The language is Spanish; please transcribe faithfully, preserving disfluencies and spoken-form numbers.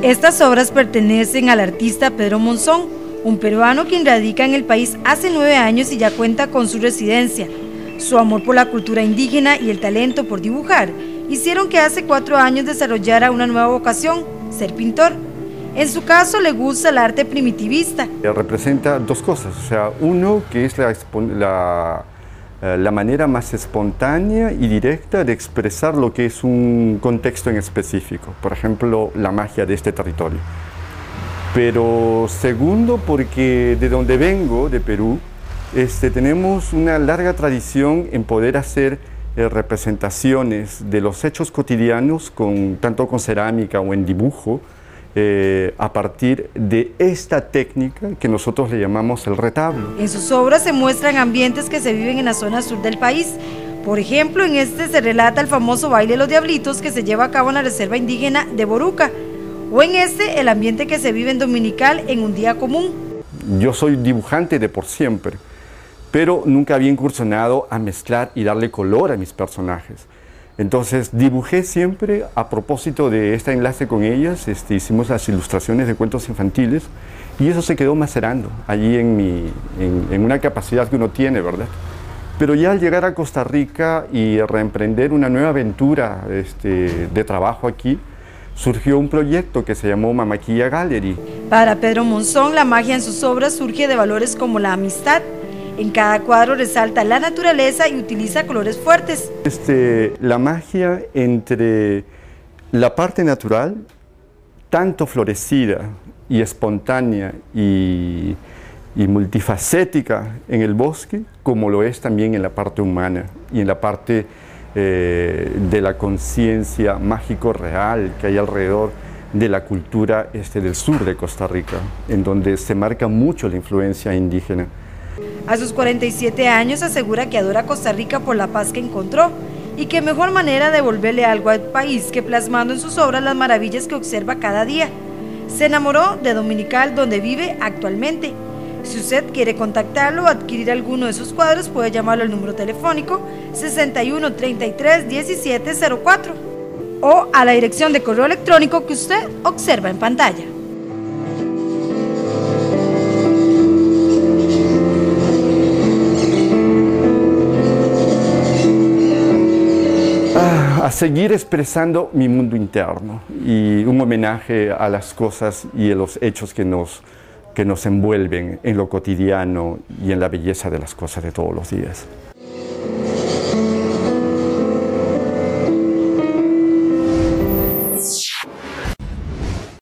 Estas obras pertenecen al artista Pedro Monzón, un peruano quien radica en el país hace nueve años y ya cuenta con su residencia. Su amor por la cultura indígena y el talento por dibujar hicieron que hace cuatro años desarrollara una nueva vocación, ser pintor. En su caso le gusta el arte primitivista. Representa dos cosas, o sea, uno que es la, la, la manera más espontánea y directa de expresar lo que es un contexto en específico, por ejemplo, la magia de este territorio. Pero segundo, porque de donde vengo, de Perú, este, tenemos una larga tradición en poder hacer eh, representaciones de los hechos cotidianos, con, tanto con cerámica o en dibujo, Eh, a partir de esta técnica que nosotros le llamamos el retablo. En sus obras se muestran ambientes que se viven en la zona sur del país. Por ejemplo, en este se relata el famoso baile de los diablitos que se lleva a cabo en la reserva indígena de Boruca, o en este el ambiente que se vive en Dominical en un día común. Yo soy dibujante de por siempre, pero nunca había incursionado a mezclar y darle color a mis personajes. Entonces dibujé siempre a propósito de este enlace con ellas, este, hicimos las ilustraciones de cuentos infantiles y eso se quedó macerando allí en, mi, en, en una capacidad que uno tiene, ¿verdad? Pero ya al llegar a Costa Rica y reemprender una nueva aventura este, de trabajo aquí, surgió un proyecto que se llamó Mamaquilla Gallery. Para Pedro Monzón, la magia en sus obras surge de valores como la amistad. En cada cuadro resalta la naturaleza y utiliza colores fuertes. Este, la magia entre la parte natural, tanto florecida y espontánea y, y multifacética en el bosque, como lo es también en la parte humana y en la parte eh, de la conciencia mágico real que hay alrededor de la cultura este, del sur de Costa Rica, en donde se marca mucho la influencia indígena. A sus cuarenta y siete años asegura que adora Costa Rica por la paz que encontró y que mejor manera de devolverle algo al país que plasmando en sus obras las maravillas que observa cada día. Se enamoró de Dominical, donde vive actualmente. Si usted quiere contactarlo o adquirir alguno de sus cuadros, puede llamarlo al número telefónico sesenta y uno, treinta y tres, diecisiete cero cuatro o a la dirección de correo electrónico que usted observa en pantalla. A seguir expresando mi mundo interno y un homenaje a las cosas y a los hechos que nos, que nos envuelven en lo cotidiano y en la belleza de las cosas de todos los días.